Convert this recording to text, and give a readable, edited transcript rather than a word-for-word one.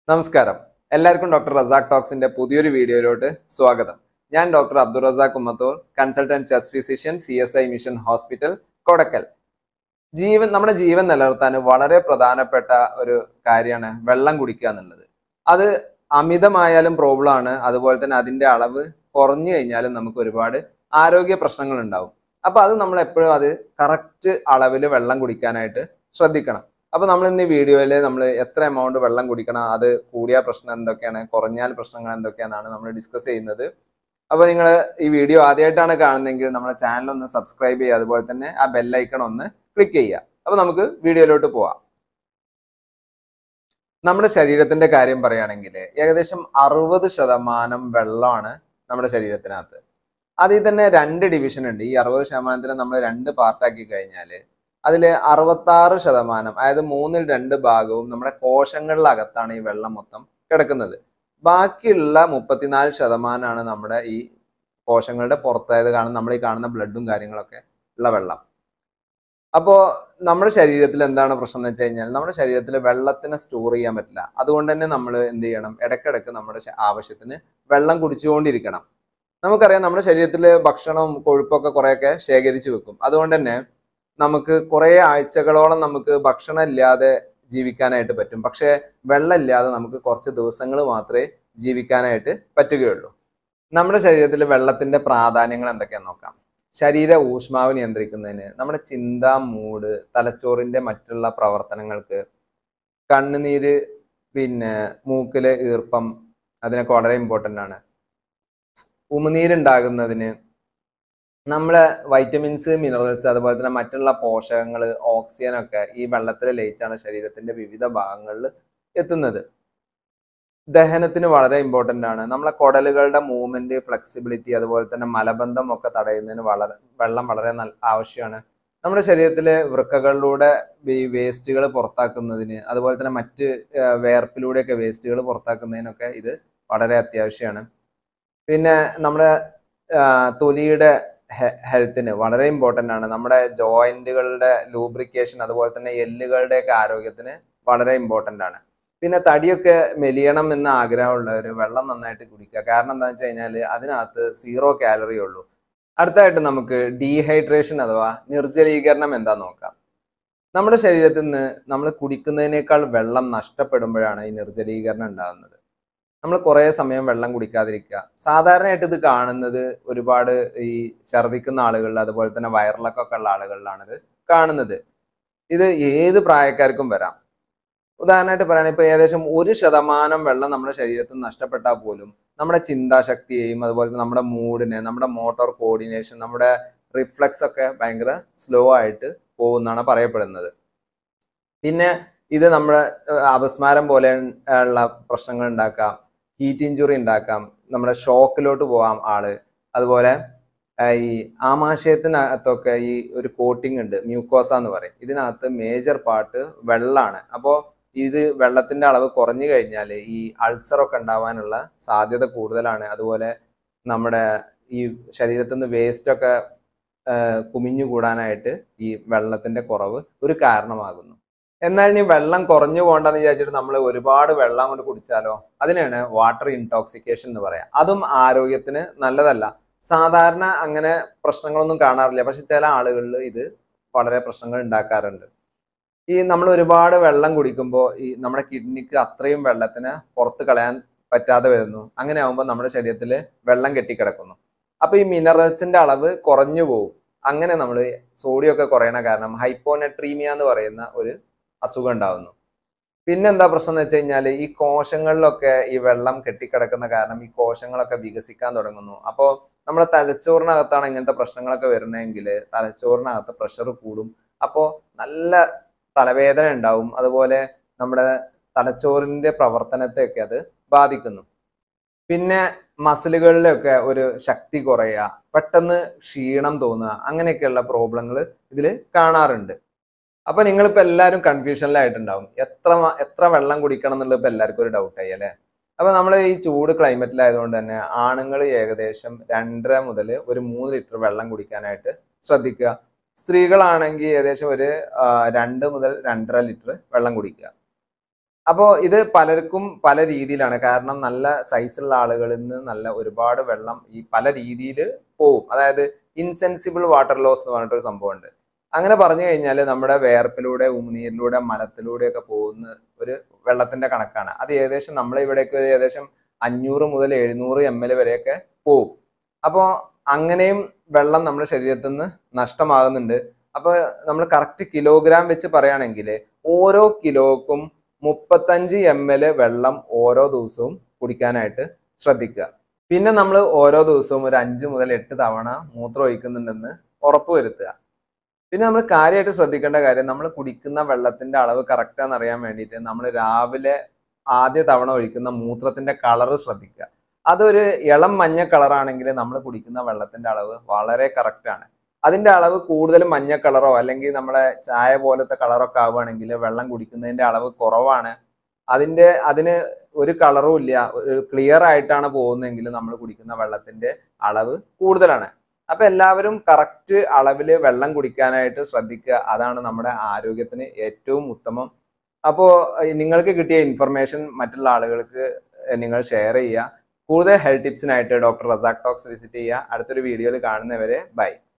നമസ്കാരം എല്ലാവർക്കും ഡോക്ടർ റസാഖ് ടോക്സിന്റെ പുതിയൊരു വീഡിയോയിലോട്ട് സ്വാഗതം. ഞാൻ doctor Abdurazak Ummathor, consultant chest physician, CSI mission hospital, Kodakkal. നമ്മുടെ ജീവൻ നിലനിർത്താൻ വളരെ പ്രധാനപ്പെട്ട ഒരു കാര്യമാണ് വെള്ളം കുടിക്കുക എന്നുള്ളത്. അത് അമിതമായാലും പ്രോബ്ലം ആണ്, അതുപോലെ തന്നെ അതിന്റെ അളവ് കുറഞ്ഞു കഴിഞ്ഞാലും നമുക്ക് ഒരുപാട് ആരോഗ്യ പ്രശ്നങ്ങൾ ഉണ്ടാവും. അപ്പൊ അത് നമ്മൾ എപ്പോഴും അത് കറക്റ്റ് അളവിൽ വെള്ളം കുടിക്കാനായിട്ട് ശ്രദ്ധിക്കണം. അപ്പൊ നമ്മൾ ഇന്ന് ഈ വീഡിയോയിൽ നമ്മൾ എത്ര എമൗണ്ട് വെള്ളം കുടിക്കണം, അത് കൂടിയ പ്രശ്നം എന്തൊക്കെയാണ്, കുറഞ്ഞാൽ പ്രശ്നങ്ങൾ എന്തൊക്കെയാണെന്നാണ് നമ്മൾ ഡിസ്കസ് ചെയ്യുന്നത്. അപ്പൊ നിങ്ങൾ ഈ വീഡിയോ ആദ്യമായിട്ടാണ് കാണുന്നതെങ്കിൽ നമ്മുടെ ചാനൽ ഒന്ന് സബ്സ്ക്രൈബ് ചെയ്യുക, അതുപോലെ തന്നെ ആ ബെല്ലൈക്കൺ ഒന്ന് ക്ലിക്ക് ചെയ്യുക. അപ്പൊ നമുക്ക് വീഡിയോയിലോട്ട് പോവാം. നമ്മുടെ ശരീരത്തിന്റെ കാര്യം പറയുകയാണെങ്കിൽ ഏകദേശം 60% വെള്ളമാണ് നമ്മുടെ ശരീരത്തിനകത്ത്. അതിൽ തന്നെ 2 ഡിവിഷൻ ഉണ്ട്. ഈ 60% നമ്മൾ 2 പാർട്ടാക്കി കഴിഞ്ഞാൽ അതിൽ 66%, അതായത് 1/3 ഭാഗവും നമ്മുടെ കോശങ്ങളിലകത്താണ് ഈ വെള്ളം മൊത്തം കിടക്കുന്നത്. ബാക്കിയുള്ള 34% നമ്മുടെ ഈ കോശങ്ങളുടെ പുറത്തായത് കാരണം നമ്മൾ ഈ കാണുന്ന ബ്ലഡും കാര്യങ്ങളൊക്കെ ഉള്ള വെള്ളം. അപ്പോൾ നമ്മുടെ ശരീരത്തിൽ എന്താണ് പ്രശ്നം എന്ന് വെച്ച് കഴിഞ്ഞാൽ നമ്മുടെ ശരീരത്തിൽ വെള്ളത്തിനെ സ്റ്റോർ ചെയ്യാൻ പറ്റില്ല. അതുകൊണ്ട് തന്നെ നമ്മൾ എന്ത് ചെയ്യണം, ഇടയ്ക്കിടയ്ക്ക് നമ്മുടെ ആവശ്യത്തിന് വെള്ളം കുടിച്ചുകൊണ്ടിരിക്കണം. നമുക്കറിയാം നമ്മുടെ ശരീരത്തിൽ ഭക്ഷണവും കൊഴുപ്പൊക്കെ കുറേയൊക്കെ ശേഖരിച്ചു വെക്കും. അതുകൊണ്ട് തന്നെ നമുക്ക് കുറേ ആഴ്ചകളോളം നമുക്ക് ഭക്ഷണം ഇല്ലാതെ ജീവിക്കാനായിട്ട് പറ്റും. പക്ഷേ വെള്ളം ഇല്ലാതെ നമുക്ക് കുറച്ച് ദിവസങ്ങൾ മാത്രമേ ജീവിക്കാനായിട്ട് പറ്റുകയുള്ളൂ. നമ്മുടെ ശരീരത്തിൽ വെള്ളത്തിന്റെ പ്രാധാന്യങ്ങൾ എന്തൊക്കെയാണെന്ന് നോക്കാം. ശരീര ഊഷ്മാവ് നിയന്ത്രിക്കുന്നതിന്, നമ്മുടെ ചിന്ത, മൂഡ്, തലച്ചോറിന്റെ മറ്റുള്ള പ്രവർത്തനങ്ങൾക്ക്, കണ്ണുനീര്, പിന്നെ മൂക്കിലെ ഈർപ്പം, അതിനൊക്കെ വളരെ ഇമ്പോർട്ടൻ്റ് ആണ്. ഉമിനീരുണ്ടാകുന്നതിന്, നമ്മളെ വൈറ്റമിൻസ്, മിനറൽസ്, അതുപോലെ തന്നെ മറ്റുള്ള പോഷകങ്ങൾ, ഓക്സിജൻ ഒക്കെ ഈ വെള്ളത്തിൽ ലയിച്ചാണ് ശരീരത്തിന്റെ വിവിധ ഭാഗങ്ങളിൽ എത്തുന്നത്. ദഹനത്തിന് വളരെ ഇമ്പോർട്ടൻ്റ് ആണ്. നമ്മളെ കുടലുകളുടെ മൂവ്മെന്റ്, ഫ്ലെക്സിബിലിറ്റി, അതുപോലെ തന്നെ മലബന്ധം ഒക്കെ തടയുന്നതിന് വെള്ളം വളരെ ആവശ്യമാണ്. നമ്മുടെ ശരീരത്തിലെ വൃക്കകളിലൂടെ ഈ വേസ്റ്റുകൾ പുറത്താക്കുന്നതിന്, അതുപോലെ തന്നെ മറ്റ് വേർപ്പിലൂടെയൊക്കെ വേസ്റ്റുകൾ പുറത്താക്കുന്നതിനൊക്കെ ഇത് വളരെ അത്യാവശ്യമാണ്. പിന്നെ നമ്മുടെ തൊലിയുടെ ഹെൽത്തിന് വളരെ ഇമ്പോർട്ടൻ്റ് ആണ്. നമ്മുടെ ജോയിന്റുകളുടെ ലൂബ്രിക്കേഷൻ, അതുപോലെ തന്നെ എല്ലുകളുടെയൊക്കെ ആരോഗ്യത്തിന് വളരെ ഇമ്പോർട്ടൻ്റ് ആണ്. പിന്നെ തടിയൊക്കെ മെലിയണം എന്ന ആഗ്രഹമുള്ളവർ വെള്ളം നന്നായിട്ട് കുടിക്കുക. കാരണം എന്താണെന്ന് വെച്ച് കഴിഞ്ഞാൽ അതിനകത്ത് 0 കാലറി ഉള്ളൂ. അടുത്തായിട്ട് നമുക്ക് ഡീഹൈഡ്രേഷൻ അഥവാ നിർജ്ജലീകരണം എന്താന്ന് നോക്കാം. നമ്മുടെ ശരീരത്തിൽ നിന്ന് നമ്മൾ കുടിക്കുന്നതിനേക്കാൾ വെള്ളം നഷ്ടപ്പെടുമ്പോഴാണ് ഈ നിർജ്ജലീകരണം ഉണ്ടാകുന്നത്. നമ്മൾ കുറേ സമയം വെള്ളം കുടിക്കാതിരിക്കുക. സാധാരണയായിട്ട് ഇത് കാണുന്നത് ഒരുപാട് ഈ ഛർദ്ദിക്കുന്ന ആളുകളിൽ, അതുപോലെ തന്നെ വയറിളക്കമൊക്കെ ഉള്ള ആളുകളിലാണ് ഇത് കാണുന്നത്. ഇത് ഏത് പ്രായക്കാർക്കും വരാം. ഉദാഹരണമായിട്ട് പറയുകയാണെങ്കിൽ ഇപ്പോൾ ഏകദേശം 1% വെള്ളം നമ്മുടെ ശരീരത്തിൽ നിന്ന് നഷ്ടപ്പെട്ടാൽ പോലും നമ്മുടെ ചിന്താശക്തിയെയും, അതുപോലെ തന്നെ നമ്മുടെ മൂഡിനെ, നമ്മുടെ മോട്ടോർ കോർഡിനേഷൻ, നമ്മുടെ റിഫ്ലക്സ് ഒക്കെ ഭയങ്കര സ്ലോ ആയിട്ട് പോകുമെന്നാണ് പറയപ്പെടുന്നത്. പിന്നെ ഇത് നമ്മുടെ അപസ്മാരം പോലെ ഉള്ള പ്രശ്നങ്ങൾ ഉണ്ടാക്കാം, ഹീറ്റ് ഇഞ്ചുറി ഉണ്ടാക്കാം, നമ്മുടെ ഷോക്കിലോട്ട് പോകാം ആള്. അതുപോലെ ഈ ആമാശയത്തിനകത്തൊക്കെ ഈ ഒരു കോട്ടിംഗ് ഉണ്ട്, മ്യൂക്കോസ എന്ന് പറയും. ഇതിനകത്ത് മേജർ പാർട്ട് വെള്ളമാണ്. അപ്പോൾ ഇത് വെള്ളത്തിന്റെ അളവ് കുറഞ്ഞു കഴിഞ്ഞാൽ ഈ അൾസറൊക്കെ ഉണ്ടാവാനുള്ള സാധ്യത കൂടുതലാണ്. അതുപോലെ നമ്മുടെ ഈ ശരീരത്തിൽ നിന്ന് വേസ്റ്റ് ഒക്കെ കുമിഞ്ഞു കൂടാനായിട്ട് ഈ വെള്ളത്തിന്റെ കുറവ് ഒരു കാരണമാകുന്നു. എന്നാൽ ഇനി വെള്ളം കുറഞ്ഞു പോകണ്ടെന്ന് വിചാരിച്ചിട്ട് നമ്മൾ ഒരുപാട് വെള്ളം കൊണ്ട് കുടിച്ചാലോ, അതിനാണ് വാട്ടർ ഇൻടോക്സിക്കേഷൻ എന്ന് പറയാം. അതും ആരോഗ്യത്തിന് നല്ലതല്ല. സാധാരണ അങ്ങനെ പ്രശ്നങ്ങളൊന്നും കാണാറില്ല, പക്ഷെ ചില ആളുകളിൽ ഇത് വളരെ പ്രശ്നങ്ങൾ ഉണ്ടാക്കാറുണ്ട്. ഈ നമ്മൾ ഒരുപാട് വെള്ളം കുടിക്കുമ്പോൾ ഈ നമ്മുടെ കിഡ്നിക്ക് അത്രയും വെള്ളത്തിന് പുറത്ത് കളയാൻ പറ്റാതെ വരുന്നു. അങ്ങനെ ആകുമ്പോൾ നമ്മുടെ ശരീരത്തിൽ വെള്ളം കെട്ടിക്കിടക്കുന്നു. അപ്പൊ ഈ മിനറൽസിന്റെ അളവ് കുറഞ്ഞു പോകും. അങ്ങനെ നമ്മൾ സോഡിയം ഒക്കെ കുറയണ കാരണം ഹൈപ്പോനെട്രീമിയ എന്ന് പറയുന്ന ഒരു അസുഖം ഉണ്ടാവുന്നു. പിന്നെന്താ പ്രശ്നം എന്ന് വെച്ച് കഴിഞ്ഞാൽ ഈ കോശങ്ങളിലൊക്കെ ഈ വെള്ളം കെട്ടിക്കിടക്കുന്ന കാരണം ഈ കോശങ്ങളൊക്കെ വികസിക്കാൻ തുടങ്ങുന്നു. അപ്പോൾ നമ്മുടെ തലച്ചോറിനകത്താണ് ഇങ്ങനത്തെ പ്രശ്നങ്ങളൊക്കെ വരുന്നതെങ്കിൽ തലച്ചോറിനകത്ത് പ്രഷർ കൂടും. അപ്പോൾ നല്ല തലവേദന ഉണ്ടാവും. അതുപോലെ നമ്മുടെ തലച്ചോറിന്റെ പ്രവർത്തനത്തെയൊക്കെ അത് ബാധിക്കുന്നു. പിന്നെ മസിലുകളിലൊക്കെ ഒരു ശക്തി കുറയുക, പെട്ടെന്ന് ക്ഷീണം തോന്നുക, അങ്ങനെയൊക്കെയുള്ള പ്രോബ്ലങ്ങൾ ഇതിൽ കാണാറുണ്ട്. അപ്പൊ നിങ്ങളിപ്പോ എല്ലാവരും കൺഫ്യൂഷനിലായിട്ടുണ്ടാവും, എത്ര വെള്ളം കുടിക്കണം എന്നുള്ളത് ഇപ്പൊ എല്ലാവർക്കും ഒരു ഡൗട്ടായി അല്ലെ. അപ്പൊ നമ്മൾ ഈ ചൂട് ക്ലൈമറ്റിലായതുകൊണ്ട് തന്നെ ആണുങ്ങൾ ഏകദേശം 2.5 മുതൽ ഒരു 3 ലിറ്റർ വെള്ളം കുടിക്കാനായിട്ട് ശ്രദ്ധിക്കുക. സ്ത്രീകളാണെങ്കിൽ ഏകദേശം ഒരു 2 മുതൽ 2.5 ലിറ്റർ വെള്ളം കുടിക്കുക. അപ്പോൾ ഇത് പലർക്കും പല രീതിയിലാണ്. കാരണം നല്ല സൈസുള്ള ആളുകളിൽ നിന്ന് നല്ല ഒരുപാട് വെള്ളം ഈ പല രീതിയിൽ പോവും. അതായത് ഇൻസെൻസിബിൾ വാട്ടർ ലോസ് എന്ന് പറഞ്ഞിട്ടൊരു സംഭവമുണ്ട്. അങ്ങനെ പറഞ്ഞു കഴിഞ്ഞാൽ നമ്മുടെ വേർപ്പിലൂടെ, ഉമിനീരിലൂടെ, മലത്തിലൂടെ ഒക്കെ പോകുന്ന ഒരു വെള്ളത്തിന്റെ കണക്കാണ്. അത് ഏകദേശം നമ്മളെ ഇവിടേക്ക് ഏകദേശം 500 മുതൽ 700 ml വരെയൊക്കെ പോവും. അപ്പോൾ അങ്ങനെയും വെള്ളം നമ്മുടെ ശരീരത്തിൽ നിന്ന് നഷ്ടമാകുന്നുണ്ട്. അപ്പോൾ നമ്മൾ കറക്റ്റ് കിലോഗ്രാം വെച്ച് പറയുകയാണെങ്കിൽ ഓരോ കിലോക്കും 35 ml വെള്ളം ഓരോ ദിവസവും കുടിക്കാനായിട്ട് ശ്രദ്ധിക്കുക. പിന്നെ നമ്മൾ ഓരോ ദിവസവും ഒരു 5 മുതൽ 8 തവണ മൂത്രം ഒഴിക്കുന്നുണ്ടെന്ന് ഉറപ്പുവരുത്തുക. പിന്നെ നമ്മൾ കാര്യമായിട്ട് ശ്രദ്ധിക്കേണ്ട കാര്യം, നമ്മൾ കുടിക്കുന്ന വെള്ളത്തിന്റെ അളവ് കറക്റ്റാന്ന് അറിയാൻ വേണ്ടിയിട്ട് നമ്മൾ രാവിലെ ആദ്യ തവണ ഒഴിക്കുന്ന മൂത്രത്തിന്റെ കളറ് ശ്രദ്ധിക്കുക. അതൊരു ഇളം മഞ്ഞ കളറാണെങ്കിൽ നമ്മൾ കുടിക്കുന്ന വെള്ളത്തിന്റെ അളവ് വളരെ കറക്റ്റാണ്. അതിന്റെ അളവ് കൂടുതൽ മഞ്ഞ കളറോ അല്ലെങ്കിൽ നമ്മളെ ചായ പോലത്തെ കളറൊക്കെ ആവുകയാണെങ്കിൽ വെള്ളം കുടിക്കുന്നതിന്റെ അളവ് കുറവാണ്. അതിന് ഒരു കളറും ഇല്ല, ഒരു ക്ലിയർ ആയിട്ടാണ് പോകുന്നതെങ്കിൽ നമ്മൾ കുടിക്കുന്ന വെള്ളത്തിന്റെ അളവ് കൂടുതലാണ്. അപ്പൊ എല്ലാവരും കറക്റ്റ് അളവില് വെള്ളം കുടിക്കാനായിട്ട് ശ്രദ്ധിക്കുക. അതാണ് നമ്മുടെ ആരോഗ്യത്തിന് ഏറ്റവും ഉത്തമം. അപ്പോൾ നിങ്ങൾക്ക് കിട്ടിയ ഇൻഫർമേഷൻ മറ്റുള്ള ആളുകൾക്ക് നിങ്ങൾ ഷെയർ ചെയ്യുക. കൂടുതൽ ഹെൽത്ത് ടിപ്സിനായിട്ട് ഡോക്ടർ റസാക്ക് ടോക്സ് വിസിറ്റ് ചെയ്യുക. അടുത്തൊരു വീഡിയോയിൽ കാണുന്നവരെ ബൈ.